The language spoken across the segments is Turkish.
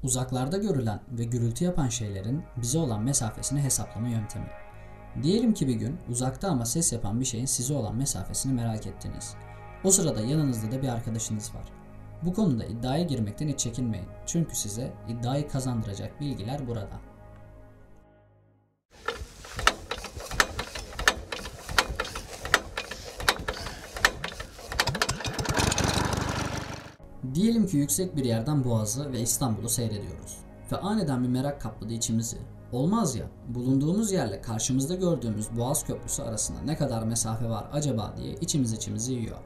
Uzaklarda görülen ve gürültü yapan şeylerin bize olan mesafesini hesaplama yöntemi. Diyelim ki bir gün uzakta ama ses yapan bir şeyin size olan mesafesini merak ettiniz. O sırada yanınızda da bir arkadaşınız var. Bu konuda iddiaya girmekten hiç çekinmeyin. Çünkü size iddiayı kazandıracak bilgiler burada. Diyelim ki yüksek bir yerden Boğaz'ı ve İstanbul'u seyrediyoruz. Ve aniden bir merak kapladı içimizi. Olmaz ya, bulunduğumuz yerle karşımızda gördüğümüz Boğaz Köprüsü arasında ne kadar mesafe var acaba diye içimizi yiyor.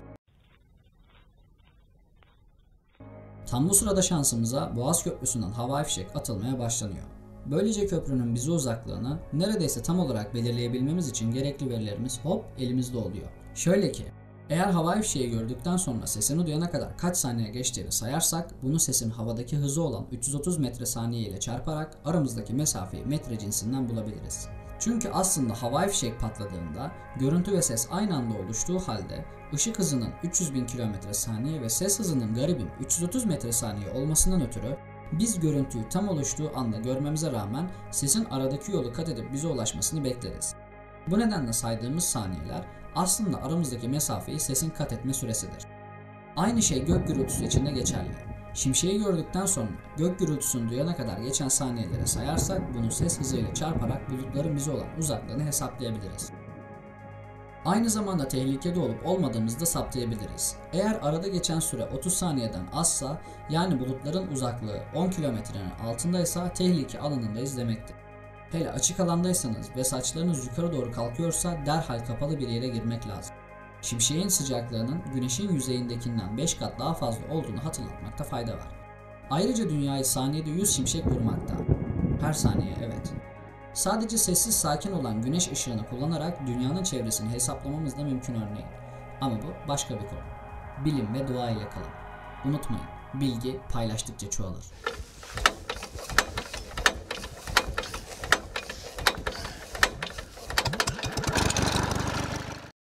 Tam bu sırada şansımıza Boğaz Köprüsü'nden havai fişek atılmaya başlanıyor. Böylece köprünün bize uzaklığını neredeyse tam olarak belirleyebilmemiz için gerekli verilerimiz hop elimizde oluyor. Şöyle ki, eğer havai fişeği gördükten sonra sesini duyana kadar kaç saniye geçtiğini sayarsak, bunu sesin havadaki hızı olan 330 metre saniye ile çarparak aramızdaki mesafeyi metre cinsinden bulabiliriz. Çünkü aslında havai fişek patladığında görüntü ve ses aynı anda oluştuğu halde ışık hızının 300.000 km/saniye ve ses hızının garibim 330 metre saniye olmasından ötürü biz görüntüyü tam oluştuğu anda görmemize rağmen sesin aradaki yolu kat edip bize ulaşmasını bekleriz. Bu nedenle saydığımız saniyeler aslında aramızdaki mesafeyi sesin kat etme süresidir. Aynı şey gök gürültüsü için de geçerli. Şimşeği gördükten sonra gök gürültüsünü duyana kadar geçen saniyelere sayarsak bunu ses hızıyla çarparak bulutların bize olan uzaklığını hesaplayabiliriz. Aynı zamanda tehlikede olup olmadığımızı da saptayabiliriz. Eğer arada geçen süre 30 saniyeden azsa, yani bulutların uzaklığı 10 kilometrenin altındaysa tehlike alanındayız demektir. Hele açık alandaysanız ve saçlarınız yukarı doğru kalkıyorsa derhal kapalı bir yere girmek lazım. Şimşeğin sıcaklığının güneşin yüzeyindekinden 5 kat daha fazla olduğunu hatırlatmakta fayda var. Ayrıca dünyayı saniyede 100 şimşek vurmakta. Her saniye, evet. Sadece sessiz sakin olan güneş ışığını kullanarak dünyanın çevresini hesaplamamız da mümkün örneğin. Ama bu başka bir konu. Bilim ve dua ile kalın. Unutmayın, bilgi paylaştıkça çoğalır.